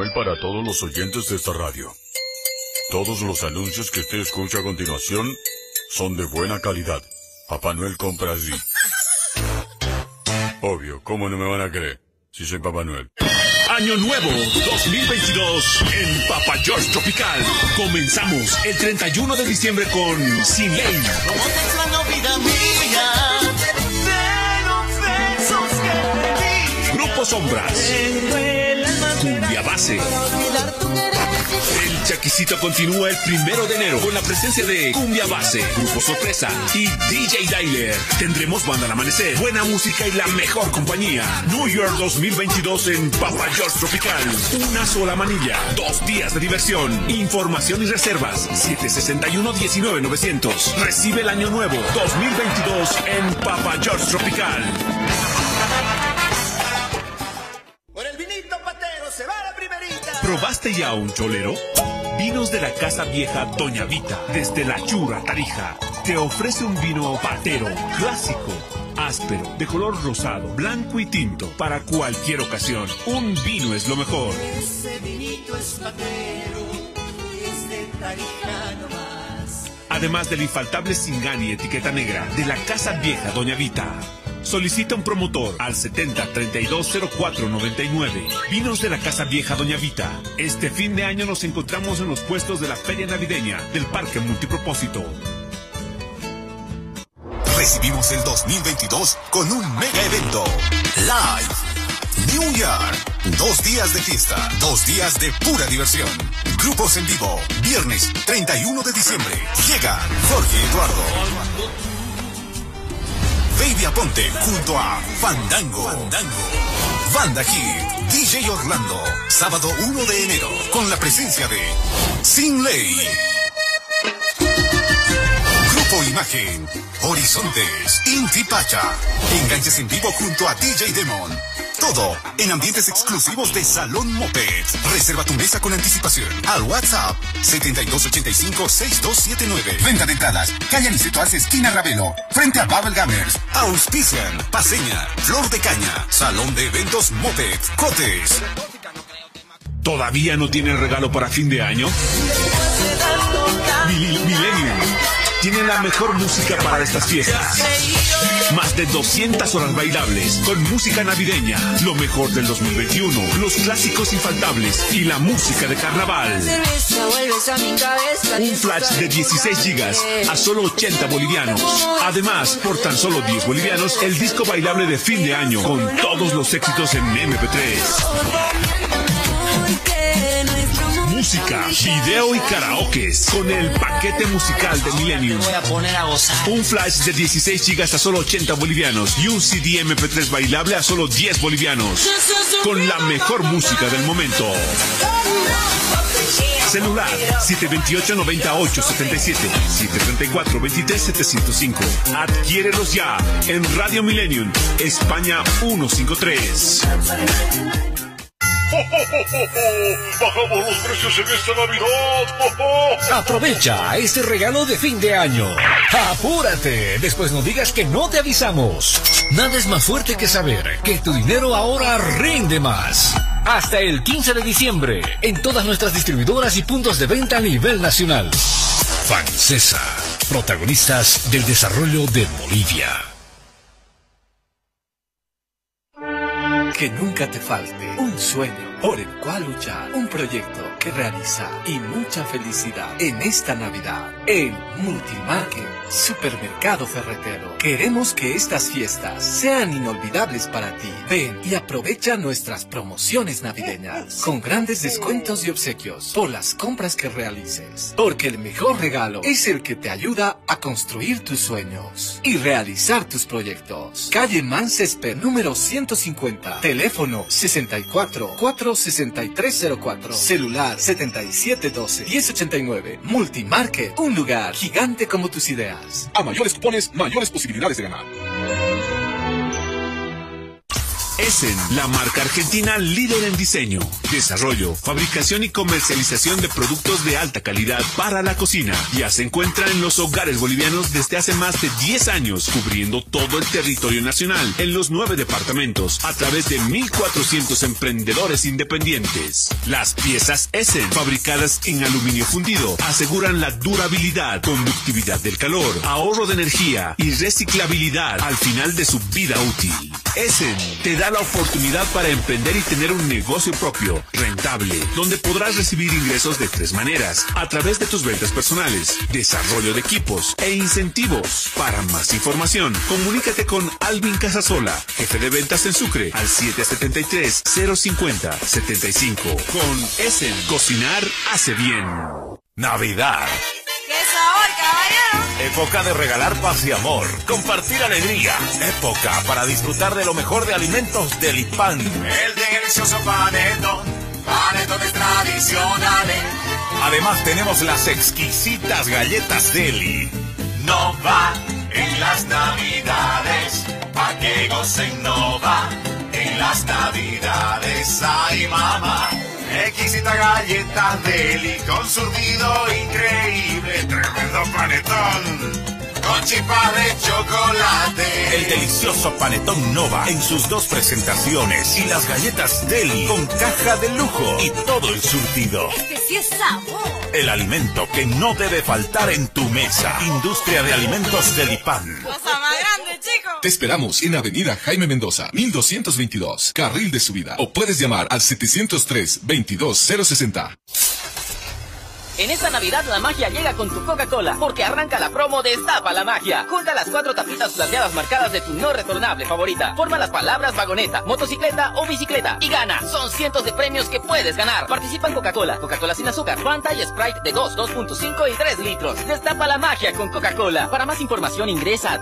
Noel para todos los oyentes de esta radio. Todos los anuncios que usted escucha a continuación son de buena calidad. Papá Noel compra así. Obvio, ¿cómo no me van a creer si soy Papá Noel? Año Nuevo 2022 en Papa George Tropical. Comenzamos el 31 de diciembre con Sin Ley. Como te extraño, vida mía, de los besos que te di. Grupo Sombras. Cumbia Base. El chaquicito continúa el 1 de enero con la presencia de Cumbia Base, Grupo Sorpresa y DJ Dyler. Tendremos banda al amanecer, buena música y la mejor compañía. New Year 2022 en Papa George Tropical. Una sola manilla, 2 días de diversión. Información y reservas 761-19900. Recibe el año nuevo 2022 en Papa George Tropical. ¿Probaste ya un cholero? Vinos de la Casa Vieja Doña Vita, desde La Churra, Tarija, te ofrece un vino patero, clásico, áspero, de color rosado, blanco y tinto, para cualquier ocasión. Un vino es lo mejor. Ese vinito es patero, es de Tarija nomás. Además del infaltable Singani etiqueta negra de la Casa Vieja Doña Vita. Solicita un promotor al 70-3204-99. Vinos de la Casa Vieja Doña Vita. Este fin de año nos encontramos en los puestos de la Feria Navideña del Parque Multipropósito. Recibimos el 2022 con un mega evento. Live. New Year. 2 días de fiesta. 2 días de pura diversión. Grupos en vivo. Viernes 31 de diciembre. Llega Jorge Eduardo. Baby Aponte junto a Fandango. Banda Hit, DJ Orlando. Sábado 1 de enero con la presencia de Sin Ley. Grupo Imagen, Horizontes, Inti Pacha. Enganches en vivo junto a DJ Demon. Todo en ambientes exclusivos de Salón Moped. Reserva tu mesa con anticipación al WhatsApp 7285-6279. Venta de entradas, calle Aniceto Arce, esquina Ravelo, frente a Babel Gamers. Auspician Paseña, Flor de Caña, Salón de Eventos Moped, Cotes. ¿Todavía no tiene regalo para fin de año? Millennium tiene la mejor música para estas fiestas. Más de 200 horas bailables con música navideña, lo mejor del 2021, los clásicos infaltables y la música de carnaval. Un flash de 16 gigas a solo 80 bolivianos. Además, por tan solo 10 bolivianos, el disco bailable de fin de año con todos los éxitos en MP3. Música, video y karaokes con el paquete musical de Millennium. Voy a poner a gozar. Un flash de 16 gigas a solo 80 bolivianos y un CD MP3 bailable a solo 10 bolivianos. Con la mejor música del momento. Celular 728-9877, 734-23705. Adquiérelos ya en Radio Millennium, España 153. ¡Bajamos los precios en esta Navidad! Aprovecha este regalo de fin de año. ¡Apúrate! Después no digas que no te avisamos. Nada es más fuerte que saber que tu dinero ahora rinde más. Hasta el 15 de diciembre, en todas nuestras distribuidoras y puntos de venta a nivel nacional. Fancesa, protagonistas del desarrollo de Bolivia. Que nunca te falte un sueño por el cual luchar, un proyecto que realizar y mucha felicidad en esta Navidad. En Multimarket, Supermercado Ferretero, queremos que estas fiestas sean inolvidables para ti. Ven y aprovecha nuestras promociones navideñas con grandes descuentos y obsequios por las compras que realices. Porque el mejor regalo es el que te ayuda a construir tus sueños y realizar tus proyectos. Calle Mansesper número 150. Teléfono 64-46304. Celular 7712-1089. Multimarket, un lugar gigante como tus ideas. A mayores cupones, mayores posibilidades de ganar. Essen, la marca argentina líder en diseño, desarrollo, fabricación y comercialización de productos de alta calidad para la cocina. Ya se encuentra en los hogares bolivianos desde hace más de 10 años, cubriendo todo el territorio nacional, en los 9 departamentos, a través de 1.400 emprendedores independientes. Las piezas Essen, fabricadas en aluminio fundido, aseguran la durabilidad, conductividad del calor, ahorro de energía y reciclabilidad al final de su vida útil. Essen te da la oportunidad para emprender y tener un negocio propio, rentable, donde podrás recibir ingresos de 3 maneras: a través de tus ventas personales, desarrollo de equipos e incentivos. Para más información, comunícate con Alvin Casasola, jefe de ventas en Sucre, al 773-050-75. Con Essen, cocinar hace bien. Navidad. ¡Qué sabor, caballero! Época de regalar paz y amor, compartir alegría. Época para disfrutar de lo mejor de alimentos Delipan. El delicioso panetón, panetones tradicionales. Además tenemos las exquisitas galletas Deli. No va en las navidades, pa' que gocen no va en las navidades. Ay, mamá, exquisita galleta Deli con surtido increíble, tremendo panetón con chispas de chocolate. El delicioso panetón Nova en sus 2 presentaciones y las galletas Deli con caja de lujo y todo el surtido. ¡Que sí es sabor! El alimento que no debe faltar en tu mesa. Industria de Alimentos Delipan. ¡Cosa más grande, chicos! Te esperamos en Avenida Jaime Mendoza, 1222, carril de subida. O puedes llamar al 703-22060. En esta Navidad la magia llega con tu Coca-Cola, porque arranca la promo Destapa la Magia. Junta las 4 tapitas plateadas marcadas de tu no retornable favorita. Forma las palabras vagoneta, motocicleta o bicicleta y gana. Son cientos de premios que puedes ganar. Participa en Coca-Cola, Coca-Cola sin azúcar, Fanta y Sprite de 2, 2.5 y 3 litros. Destapa la magia con Coca-Cola. Para más información ingresa a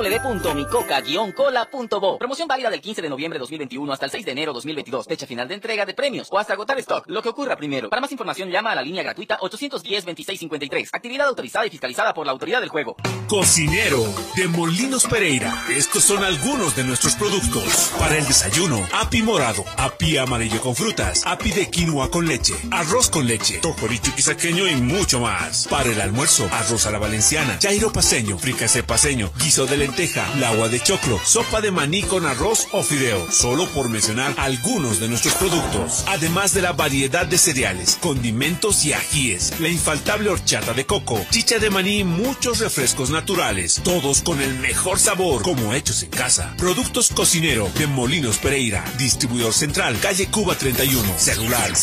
www.micoca-cola.bo. Promoción válida del 15 de noviembre de 2021 hasta el 6 de enero de 2022. Fecha final de entrega de premios o hasta agotar stock. Lo que ocurra primero. Para más información llama a la línea gratuita 810-2653. Actividad autorizada y fiscalizada por la Autoridad del Juego. Cocinero de Molinos Pereira. Estos son algunos de nuestros productos. Para el desayuno: api morado, api amarillo con frutas, api de quinoa con leche, arroz con leche, tojorito quisaqueño y mucho más. Para el almuerzo: arroz a la valenciana, chairo paceño, fricasé paceño, guiso de lenteja, lagua de choclo, sopa de maní con arroz o fideo. Solo por mencionar algunos de nuestros productos. Además de la variedad de cereales, condimentos y ajíes, la infaltable horchata de coco, chicha de maní y muchos refrescos naturales, todos con el mejor sabor, como hechos en casa. Productos Cocinero de Molinos Pereira, distribuidor central, calle Cuba 31, celular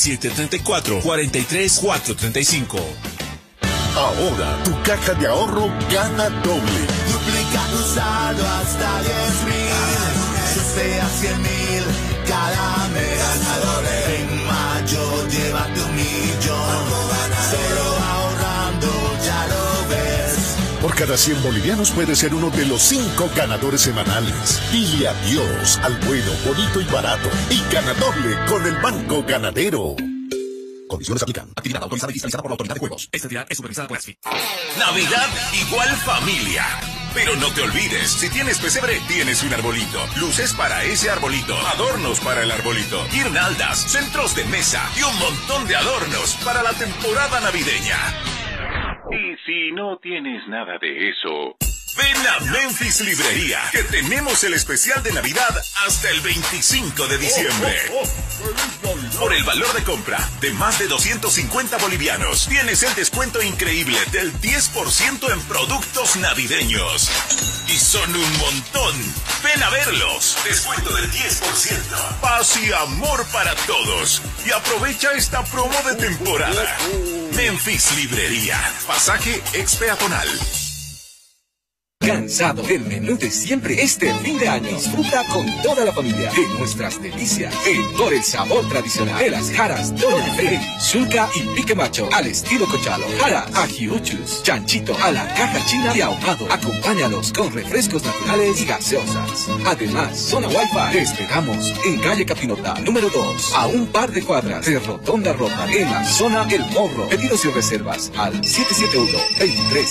734-43435. Ahora tu caja de ahorro gana doble. Duplica tu saldo hasta 10.000, sea 100.000, cada mes ganadores. En mayo llévate 1 millón, solo ahorrando ya lo ves. Por cada 100 bolivianos puedes ser uno de los 5 ganadores semanales. Dile adiós al bueno, bonito y barato. Y gana doble con el Banco Ganadero. Condiciones aplican. Actividad autorizada y fiscalizada por la Autoridad de Juegos. Esta actividad es supervisada por ASFI. Navidad igual familia. Pero no te olvides, si tienes pesebre, tienes un arbolito. Luces para ese arbolito, adornos para el arbolito, guirnaldas, centros de mesa y un montón de adornos para la temporada navideña. Y si no tienes nada de eso, ven a Memphis Librería, que tenemos el especial de Navidad hasta el 25 de diciembre. Por el valor de compra de más de 250 bolivianos, tienes el descuento increíble del 10% en productos navideños. Y son un montón. Ven a verlos. Descuento del 10%. Paz y amor para todos. Y aprovecha esta promo de temporada. Memphis Librería. Pasaje expeatonal. ¿Cansado del menú de siempre? Este fin de año disfruta con toda la familia de nuestras delicias por el sabor tradicional de las jaras Doña Freddy, Zulca y Pique Macho al estilo Cochalo, jara ajiuchus, chanchito a la caja china y ahumado. Acompáñalos con refrescos naturales y gaseosas. Además, zona Wi-Fi. Te esperamos en calle Capinota, número 2, a un par de cuadras de Rotonda Rota, en la zona El Morro. Pedidos y reservas al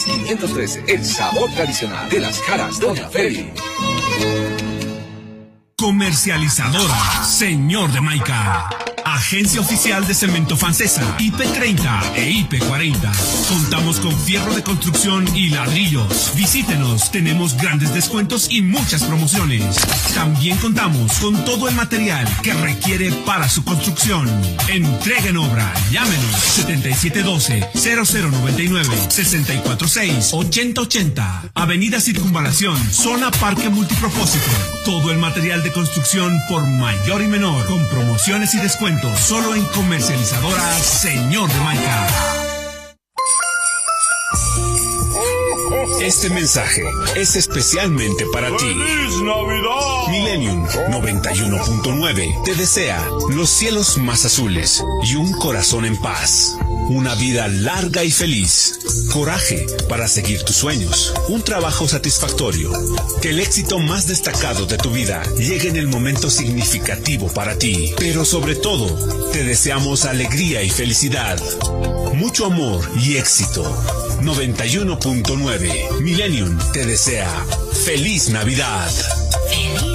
771-23-513. El sabor tradicional de las jaras Doña Feli. Comercializadora Señor de Maica. Agencia oficial de Cemento Fancesa, IP30 e IP40. Contamos con fierro de construcción y ladrillos. Visítenos, tenemos grandes descuentos y muchas promociones. También contamos con todo el material que requiere para su construcción. Entrega en obra, llámenos 7712-0099-646-8080. Avenida Circunvalación, zona Parque Multipropósito. Todo el material de construcción por mayor y menor, con promociones y descuentos. Solo en Comercializadora Señor de Maica. Este mensaje es especialmente para ti. ¡Feliz Navidad! Millennium 91.9 te desea los cielos más azules y un corazón en paz. Una vida larga y feliz. Coraje para seguir tus sueños. Un trabajo satisfactorio. Que el éxito más destacado de tu vida llegue en el momento significativo para ti. Pero sobre todo, te deseamos alegría y felicidad. Mucho amor y éxito. 91.9 Millennium te desea Feliz Navidad. Feliz